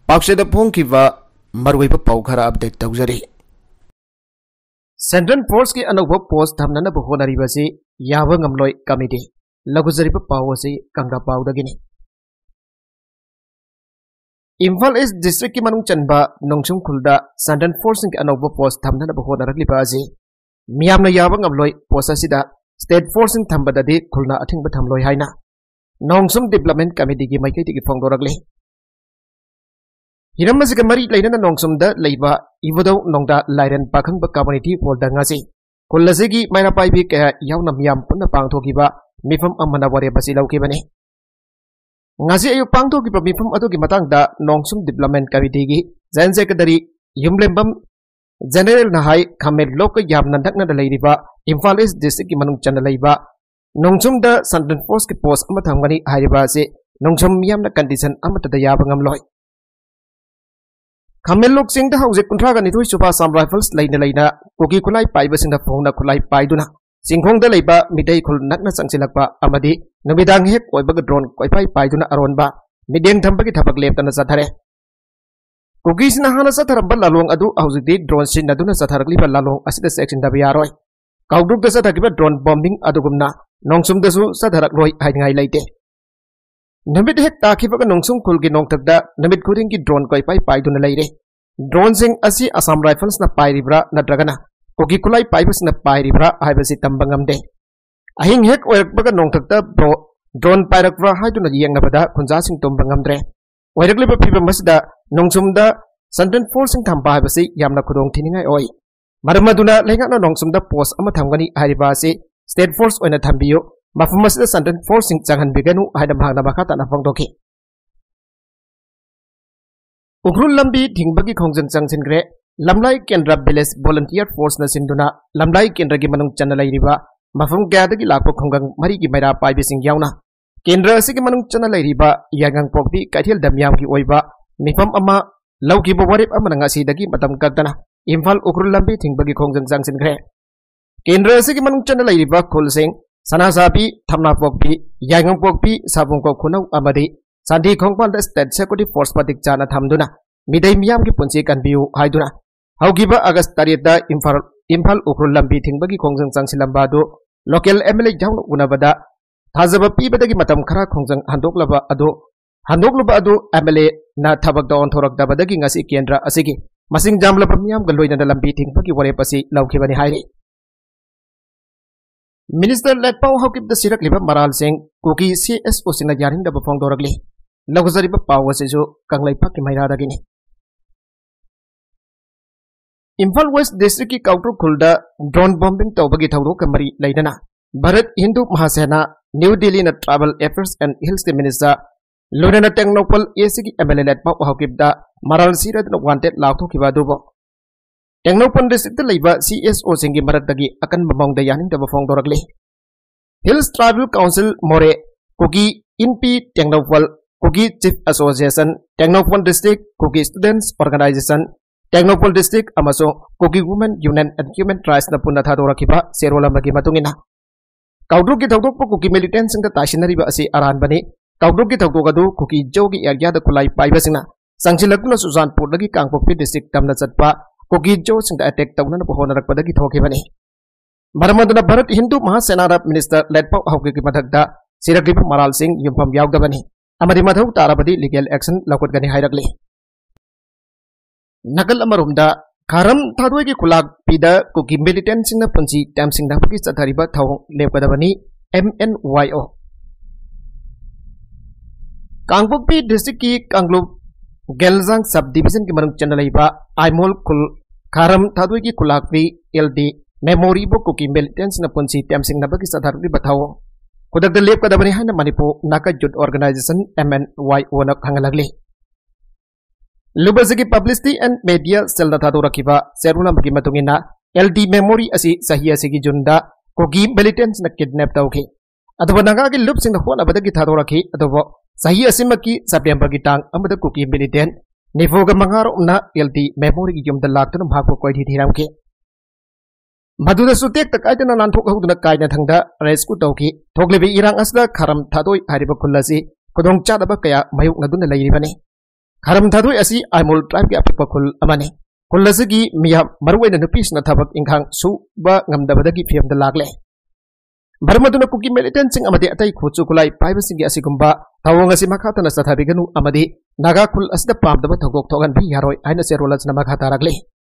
पाक्सेद फोंखिबा मरुइबा पाउ खरा update तौजरी। Central force की अनौबा पोस्ट थमननबा होनरिबसि याबा ngamloi कमिटी लघुजरिबा पाउ असि कंगा पाउदगिनि। इम्फाल ईस्ट डिस्ट्रिक्ट की मनुंग चनबा नोंगसुम खुलदा सेंट्रल फोर्स की अनौबा पोस्ट थमननबा होनरकलिबा असि मियामना याबा ngamloi पोस्ट असिदा स्टेट फोर्स थंबददि खुलना अथिंबा थमलoi हाइना नोंगसुम डेवलपमेंट कमिटी की माइकैदि फोंदोरकले। हिरम असिगा मरी लैनना नोंगसुमदा लैबा इबदौ नोंगदा लाइरन पाखंग कम्युनिटी हॉलदा ngasi खुलसिगी माइना पाइबी कया यावना मियाम पुन्ना पांगथोकिबा मिफम अमना वरे बसि लौकिबने। ngasi ayu पांगथोकिबा मिफम अदुगी मतंगदा नोंगसुम डेवलपमेंट कमिटी की जैन सेक्रेटरी युमलेंबम जनरल नहाई खामेल लोक याम नंदकना लैरिबा इम्फाल ईस्ट डिस्ट्रिक्ट की मनुंग चन लैबा नोंगसुमदा सेंट्रल फोर्स की पोस्ट अमा थंगनी हाइरिबा से नोंगसुम मियामना कंडीशन अमतदा याबा ngamloi। खामेल लोक सिंगदा हौजे कुंथ्रागा निथुई सुबा साम राइफल्स लैना लैना कुकी खुलाई पाइबसिंगदा फोंगना खुलाई पाइदुना सिंखोंगदा लैबा मिदै खुल नकना संगसिलकपा अमदि नुमिदांग हेक ओइबगा ड्रोन कोइपाइ पाइदुना अरोनबा मिदेंग थंबगी थबक लेपतना सथरे। कुकीसना हाना सथरबा लालोंग अदु हौजिदि ड्रोन सिनदुना सथरकलिबा लालोंग असिदा सेक्शनदाबा यारोय काउडुकदा सथरकिबा ड्रोन बॉम्बिंग अदुगुमना नोंगसुमदसु सथरकलोय हाइनगाइ लैते। नमित हेक ताखिबगा नोंगसुम खुलगी नोंगतकदा नमित खुदिंगी ड्रोन कोइपाइ पाइदुना लैरे। ड्रोन सिंग असि असम राइफल्स ना पाइरिब्रा नत्रगना कुकी खुलाई पाइबसना पाइरिब्रा हाइबसि तंबा ngamde। अहिंग हेक ओइरकबगा नोंगतकदा ड्रोन पाइरकब्रा हाइदुना येंगनबदा खुंजासिंग तुंबा ngamdre। ओइरकलिबा फिबमसदा नोंगसुमदा सेंट्रल फोर्स सिंग थंबा हाइबसि यामना खुदोंग थिनिंगाइ ओइ मरमदुना लेंगाना नोंगसुमदा पोस्ट अमा थंगनी हाइरिबा असि स्टेट फोर्स ओइना थंबियो मफमसदा सेंट्रल फोर्स सिंग चंगहनबिगनु हाइदा भागना मखाता फोंदोखि। उख्रुल लंबी थिंगबगी खोंजन चंगसिनग्रे लमलाई केंद्र विलेज वॉलंटियर फोर्स न सिंदुना लमलाई केंद्र की मनुंग चन लैरिबा मफम गयादगी लापो खोंगंग मरी की मैरा पाइबिसिंग यावना केंद्र असिगी मनुंग चन लैरिबा यागंग पोक्पी कैथियल दमयाम की ओइबा मिफम अमा लौकिबो वरेप अमना ngasiदगी मतम कगदना इम्फाल उख्रुल लंबी थिंगबगी खोंजन चंगसिनग्रे केंद्र असिगी मनुंग चन लैरिबा खुलसिंग सनासापी थमना पोक्पी यागंग पोक्पी साबुंको खुनौ अमदि सांधी खोंगपाल स्टेट सिक्योरिटी फोर्स पतिक चाना थमदुना मिदै मियाम की पुंसी कनबियु हाइदुना हौगिबा अगस्त तारीखदा इम्फाल उख्रुल लंबी थिंगबगी खोंजन चंगसिलंबादु लोकल एमएलए जाउन उनबदा थाजबा पीबदगी मतम खरा खोंजन हंदोकलबा अदु एमएलए ना थबकदा ओंथोरकदबदगी ngasi केंद्र असिगी मसिंग जामलबा मियाम गलोइना लंबी थिंगबगी वरेपसि लौखिबनि हाइरे। मिनिस्टर लेटपाउ हौकिबदा सिरकलिबा मराल सिंह कुकी CSO सिंगना यारिंगदबा फोंदोरकले लघुजरिबा पाउ असिजु कंगलैपाकि मैरादगिनि। इम्फाल वेस्ट डिस्ट्रिक्ट की काउटू खुलदा ड्रोन बॉम्बिंग तौबगी थौदोक मरी लैदना भारत हिंदू महासेना न्यू दिल्ली न tribal affairs and hills minister लोनेना टेंगनोपल एसी की एमएलए लेटपाउ हौकिबदा मराल सिरदना वांटेड लाउथोकिबा दुबो टेंगनोपल डिस्ट्रिक्ट लैबा CSO सिंगी मरकदगी अकन बमोंगदा यानिंगदबा फोंदोरकले। Hills tribal council Moreh Kuki Inpi Tengnoupal Kuki chief association Tengnoupal district Kuki students organisation Tengnoupal district अमसो Kuki women union and human rights न पुन्ना थादोरखिबा सेरोलमगी मतुंगिना काउडुक की थौदोक कुकी मिलिटेंट सिंग तासिनरिबा असि अरानबनी काउडुक की थौदोक अदु कुकी जोगी एरिया द खुलाई पाइबसिंगना संगसिलकुना सुजानपुरदगी कांगपोक्पी डिस्ट्रिक्ट तमना चटपा कुकी जो सिंग अटैक तौनन होनरकपदगी थोखिबनी मरमदुना भारत हिंदू महासेना मिनिस्टर लेटपाउ हौकिकी मथकदा सिरकलिबा मराल सिंह युमफम यावदबनी अमदि मथौ ताराबदी लीगल एक्शन लौकटगनी हाइरकले। नकल अमरुमदा खारम थादोय की खुलाक पीदा कुकी मिलिटेंट सिंग पुंसी टैम सिंग की चथरिबा थौ लेपदबनी MNYO कांगपोक्पी डिस्ट्रिक्ट की कांगलुप गेलजांग सब डिवीजन की मरुंग चनलैबा आइमोल खुल खारम थादोय की खुलाक पी LD मेमोरीबो कुकी मिलिटेंट सिंग पुंसी टैम सिंग की चथरिबा थौ खुदक लेपकदबनी हाना Manipur Naga youth organisation MNYO न खंगलगले। लुबसगी पब्लिसिटी एंड मीडिया सेल थादोरखिबा सेरुलमगी मतुंगिना LD मेमोरी असि सही असिगी जुनदा कुकी मिलिटेंट्स न किडनैप तौखि अदुबा नागागी लुबसिंग होनबदगी थादोरखि अदुबा सही असिमकी सेप्टेम्बर की टांग अमद कुकी मिलिटेंट निफोगा मंगारोमना LD मेमोरी की युमदा लाक्तुन भागपो कोइथि थिरामखि मधुदा सुतेक तकाइदना नानथोक हौदना काइना थंगदा रेस्क्यू तौखि थोगलेबि इरांग असदा खरम थादोय हारिबा खुल्लासि खुदोंग चादबा कया मयुक नदुना लैरिबने। Kharam thadoi asi Aimol tribe ki apikpa khul amani. Khul asigi miya maruwaina nupisna thabak inkhang su ba ngamdabadagi fiamda lagle. Barmaduna Kuki Militant sing amadi atai khutsu kulai privacy gi asigumba tawong asi makhatana sathabiganu amadi Naga khul asda pamdaba thogok thogan bi yaroi aina serolas na makhata ragle.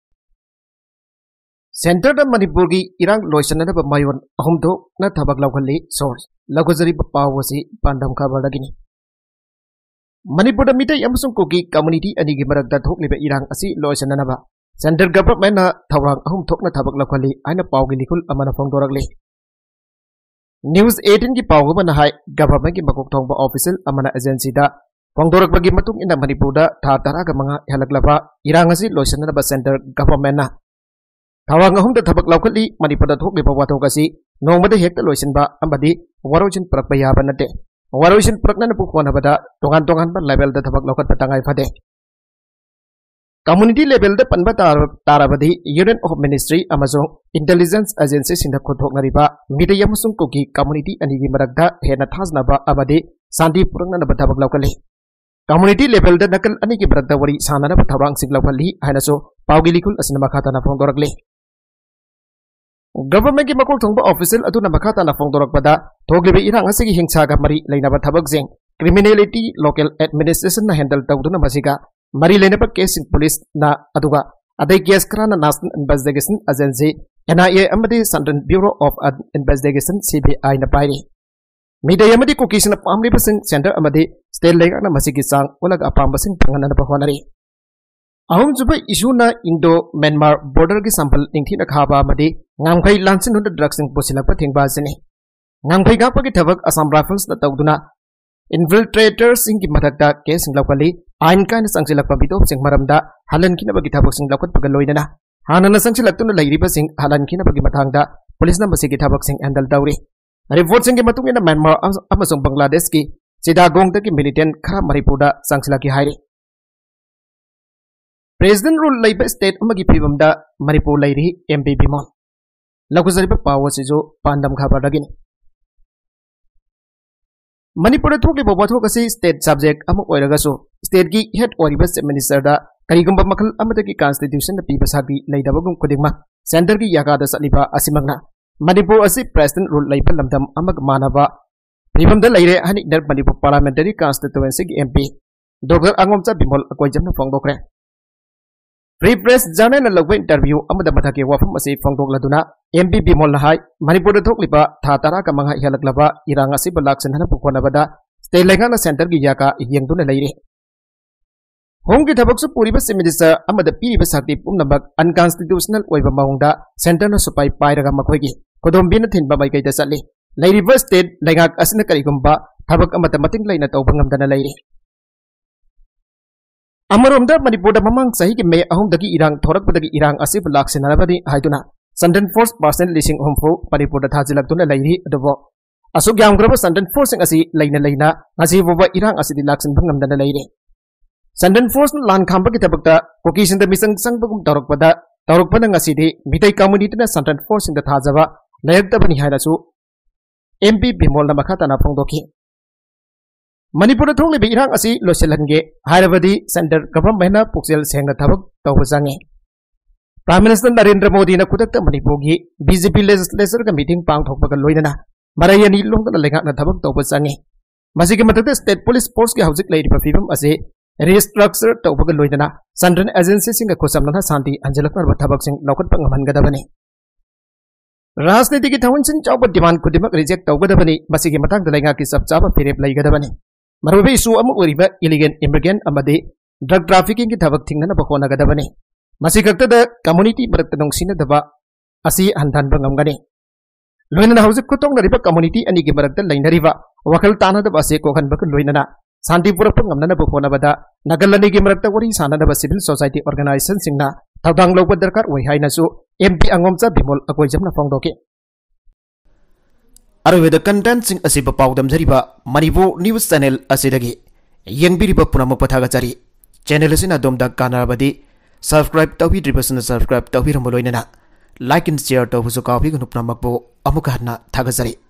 Center da Manipur gi irang loisanana ba mayon ahumdo na thabak lawkhali source lagozari ba pawasi pandam khabadagini. Manipur da mitai amasung Kuki community ani gi marakda thokliba irang asi loisanana ba center government na thawrang ahum thokna thabak lawkhali aina pawgi likul amana phongdoragle. News 18 की पाव बना है government की मकुक थोंग official अमना agency दा फोंगदोरक बगी मतुंग इन मणिपुर दा था तरा ग मंगा हेलकलबा इरांग असि लोइसन ब सेंटर गवर्नमेंट ना थावांग अहुम दा थबक लौखली मणिपुर दा थोक लिबा वाथोक असि नोंगमदा हेक्ट लोइसन बा अमदी वरोजिन प्रकप याबा नते वरोजिन प्रकना न पुखोना बदा तोगान तोगान ब लेवल दा थबक लौखत पतंगाई फदे Community level da panba tarabadi Union of Ministry amazong Intelligence Agency sinda khothok nariba midaya musung Kuki community ani gi marakda hena thasna ba abadi sandi purangna na bathabak lawkali community level da nakal ani gi marakda wari sanana ba thabrang sing lawkali haina so pawgi likul asina makhata na phongdorakle government gi makol thongba official adu na makhata na phongdorak bada thoglibe irang asigi hingsa ga mari leina ba thabak jeng criminality local administration na handle tawduna masiga Mari Lenapa case in police na aduga adai case krana National Investigation Agency NIA amadi Central Bureau of Investigation CBI na pairi Mida yamadi Kuki na pamli basing center amadi state lega na masigi sang ulag apam basing panganan na pahwanari Ahum juba issue na Indo Myanmar border ki sample ningthi na khaba amadi ngamkhai lansin hunda drugs sing posilak pa thingba sini ngamkhai ga pa ki thabak Assam Rifles na tawduna infiltrators sing ki mathakta case sing lawkali ain kan sangsilak pabito sing maramda halan kina bagi thabak sing lawkat pagaloina hanana sangsilak tuna lairiba sing halan kina bagi mathangda police na masigi thabak sing handle dawri report sing ki matung ina Myanmar amasung Bangladesh ki Sidagong ta ki militant khara Maripuda sangsilak ki hairi President rule laiba state amagi phibamda Manipur lairi MP Bimon laguzariba power sijo pandam khabadagini Manipur thokli bobathok asi state subject amu oiragasu state gi head oriba minister da karigumba makal amata ki constitution na piba sagi leidabagum kudingma center gi yaga da saliba asimagna Manipur asi president rule laiba lamdam amag manaba pribam da leire hani ner Manipur parliamentary constituency gi MP Dr. Angomcha Bimol akoi jamna phongdokre Free press journal na lagwa interview amada mathake wafam asi phongdok laduna MP Bimol na hai Manipur da thokliba tha tara ka manga helaklaba irang asi balaksan hana pukhona bada state lenga na center gi yaka yengduna leire Home ki thabak su puri ba minister amada pi ba sakti pumnabak unconstitutional oiba maungda center na supai pairaga makhoi gi kodom bin thin ba mai kai da sali leiri ba state lenga asina karigumba thabak amata mating leina tawba ngamdana leire Amaromda Manipur da mamang sahi ki May ahum dagi irang thorak badagi irang asib laksin narabadi haiduna Sandan Force percent leasing homfo Manipur da thajilak tuna lairi adobo asuk yam graba Sandan Force asi leina ngasi boba irang asidi laksin bangam dana lairi Sandan Force lan khamba ki tabakta Kuki sinda misang sangbagum torok pada ngasi de mitai community na Sandan Force sinda thajaba layak da bani hairasu MP Bimol na makhata na phongdoki Manipur thongli bi irang asi loselange hairabadi center government na puksel sengna thabak tawbasange Prime Minister Narendra Modi na kudak Manipur gi BJP legislature ka meeting pang thokpa loinana marayani longda lenga na thabak tawbasange masigi matakta state police force ki haujik leiriba fibam ase restructure tawba loinana central agency singa khosamna santi anjalakna thabak sing lokot pangaman gadabani Rajniti ki thawun sin chawba demand kudimak reject tawgadabani masigi matang dalenga ki sabchaba firep laigadabani Marubi isu amu uriba illegal immigrant amade drug trafficking ki thabak thingna bakona gadabani masikakta da community barakta nongsina daba asi handan bangamgani loinana hauzik kutong na riba community ani ki barakta lainariba wakal tana daba ase kokhan bak loinana santi purak pangamna bakona bada nagalani ki barakta wari sana daba civil society organization singna thawdang lawba darkar oi haina su MP Angomcha Bimol akoi jamna phongdoke Arveda content sing asiba pawdam jariba Manipur News Channel asidagi yengbiriba punamak pathaga jari channel asina domda kanarabadi subscribe tawhidribasana subscribe tawhiramoloinana like and share tawhusu kawi gnu punamak bo amuka hana thaga jari